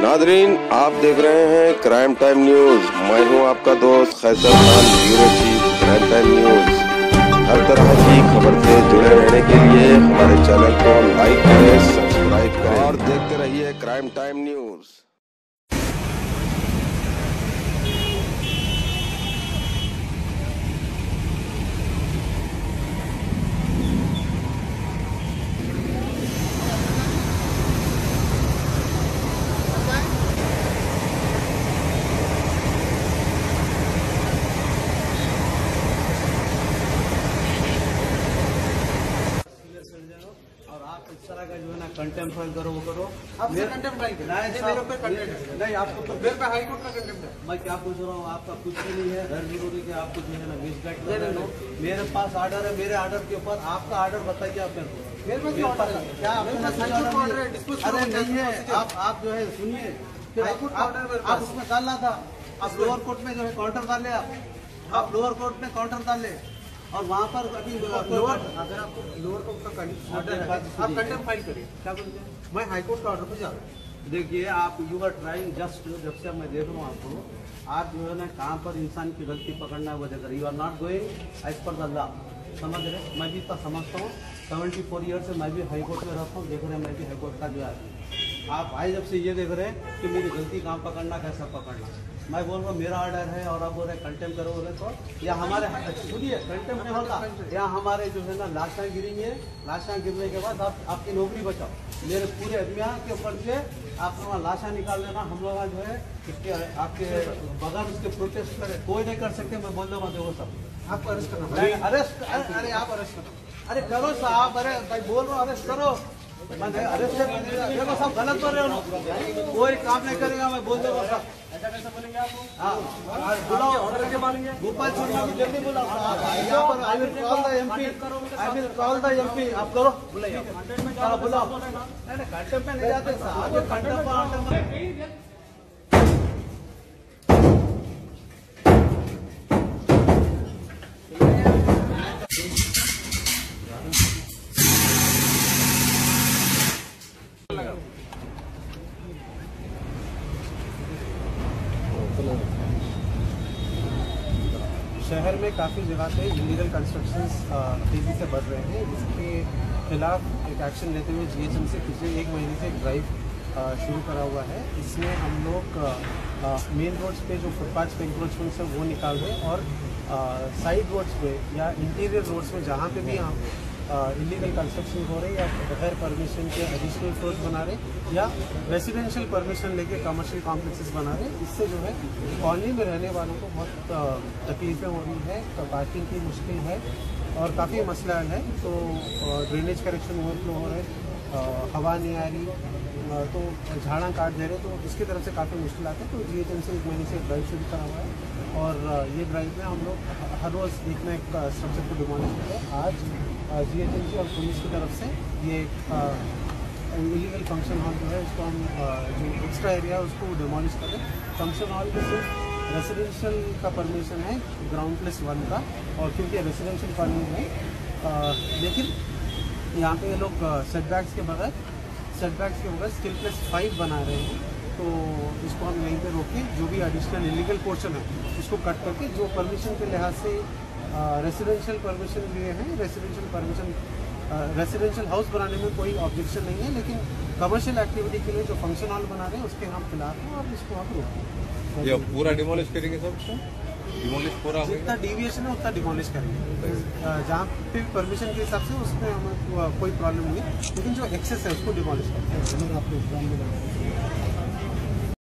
Nadreen, आप देख रहे हैं क्राइम टाइम न्यूज। मैं हूं आपका दोस्त Kaiser Khan, bureau chief crime time news. हर तरह की खबर से जुड़े रहने के लिए हमारे चैनल को लाइक करें, सब्सक्राइब करें और देखते रहिए क्राइम टाइम न्यूज। और आप इस तरह का जो है ना कंटेम्प्ट फाइल करो, वो करो। आप कंटेम्प्ट फाइल करें मेरे पे कंटेम्प्ट नहीं, आपको तो मेरे पे हाई कोर्ट का कंटेम्प्ट है। मैं क्या पूछ रहा हूँ, आपका कुछ भी नहीं है। गैर जरूरी कि आपको जो है ना मिसगाइड कर रहे हो। मेरे पास ऑर्डर है, मेरे ऑर्डर के ऊपर आपका ऑर्डर बताइए आप मेरे को। मेरे पास ऑर्डर है क्या? मेरे पास हाई कोर्ट का ऑर्डर है, डिस्पोज अरे नहीं है, आप जो है सुनिए, हाई कोर्ट का ऑर्डर मेरे आप पास। उसमें डालना था। आप लोअर कोर्ट में जो है काउंटर डाले, आप लोअर कोर्ट में काउंटर डाले और वहाँ पर अभी लोअर, अगर आपको लोअर कोर्ट का ऑर्डर है आप कंटेम्प्ट फाइल करिए। क्या बोलते हैं? मैं हाई कोर्ट का ऑर्डर पे जा रहा हूँ। देखिए, आप यू आर ट्राइंग जस्ट, जब से मैं देख रहा हूँ आपको, आप जो है ना कहाँ पर इंसान की गलती पकड़ना है वो देख रहे। You are not going as per the law, समझ रहे? मैं भी इतना समझता हूँ। 74 ईयर से मैं भी हाई कोर्ट में रहता हूँ, देख रहे हैं मैं भी हाई कोर्ट का जो है। आप आए जब से ये देख रहे हैं कि मेरी गलती कहाँ पकड़ना, कैसा पकड़ना। मैं बोल रहा हूँ मेरा ऑर्डर है और आप बोल रहे कंटेम्प्ट करो बोले तो, या हमारे सुनिए कंटेम्प्ट नहीं होगा, या हमारे जो है ना लाशें गिरेंगे, लाशें गिरने के बाद आप आपकी नौकरी बचाओ। मेरे पूरे अभियान के ऊपर से आप लोग लाशें निकाल देना, हम लोग जो है इसके आपके बगैर उसके प्रोटेस्ट करें कोई नहीं कर सकते। मैं बोल दूँगा देखो सब आपको अरेस्ट करना, अरेस्ट, अरे आप अरेस्ट करो, अरे करो साहब, अरे भाई बोल रहा हूँ अरेस्ट करो। मैं अरेस्ट देखो सब गलत बोल रहे हो, कोई काम नहीं करेगा। मैं बोल दूँगा सब। ऐसा कैसे बोलेंगे आप? हाँ बुलाओ, ऑर्डर के मानेंगे। गोपाल शर्मा को जल्दी बुलाओ यहाँ पर। I will call the MP, I will call the MP. आप करो, बुलाइए, बुलाओ। नहीं कंटेम्प्ट में नहीं जाते साहब, कंटेम्प्ट शहर में काफ़ी जगह पे इलीगल कंस्ट्रक्शंस तेज़ी से बढ़ रहे हैं। इसके खिलाफ एक एक्शन लेते हुए जीएचएमसी पिछले 1 महीने से एक ड्राइव शुरू करा हुआ है। इसमें हम लोग मेन रोड्स पे जो फुटपाथ पे इंक्रोचमेंट्स है वो निकाल रहे हैं और साइड रोड्स पे या इंटीरियर रोड्स में जहाँ पे भी हम इलीगल कंस्ट्रक्शन हो रहे या बगैर परमिशन के एडिशनल फ्लोर्स बना रहे या रेसिडेंशियल परमिशन लेके कमर्शियल कॉम्प्लेक्सेस बना रहे, इससे जो है कॉलोनी में रहने वालों को बहुत तकलीफ़ें हो रही है। तो पार्किंग की मुश्किल है और काफ़ी मसला है। तो ड्रेनेज करेक्शन ओवरफ्लो हो रहे, हवा नहीं आ रही, तो झाड़ा काट दे रहे, तो इसकी तरफ से काफ़ी मुश्किल आते हैं। तो जीएचएमसी 1 महीने से ड्राइव शुरू करा हुआ है और ये ड्राइव में हम लोग हर रोज़ एक ना एक स्ट्रक्चर को डिमोलिश करते हैं। आज जीएचएमसी और पुलिस की तरफ से ये इलीगल फंक्शन हॉल जो है उसको हम जो एक्स्ट्रा एरिया है उसको डिमोलिश कर रहे हैं। फंक्शन हॉल में सिर्फ रेसिडेंशियल का परमिशन है, ग्राउंड प्लस 1 का, और क्योंकि रेसिडेंशियल कॉलोनी है लेकिन यहाँ पे ये लोग सेटबैक्स के बगैर स्किल प्लस 5 बना रहे हैं। तो इसको हम यहीं पे रोके, जो भी एडिशनल इलीगल पोर्शन है उसको कट करके जो परमिशन के लिहाज से रेसिडेंशियल परमिशन लिए हैं, रेसिडेंशियल हाउस बनाने में कोई ऑब्जेक्शन नहीं है, लेकिन कमर्शियल एक्टिविटी के लिए जो फंक्शन हॉल बना रहे हैं उसके हम खिलाफ हैं और इसको हम रोकें। ये पूरा डिमोलिश करेंगे सब इसको? डिमोलिश पूरा जितना डिविएशन है उतना डिमोलिश करेंगे। जहाँ पे परमिशन के हिसाब से उसमें हमें कोई प्रॉब्लम नहीं है, लेकिन जो एक्सेस है उसको डिमोलिश करेंगे।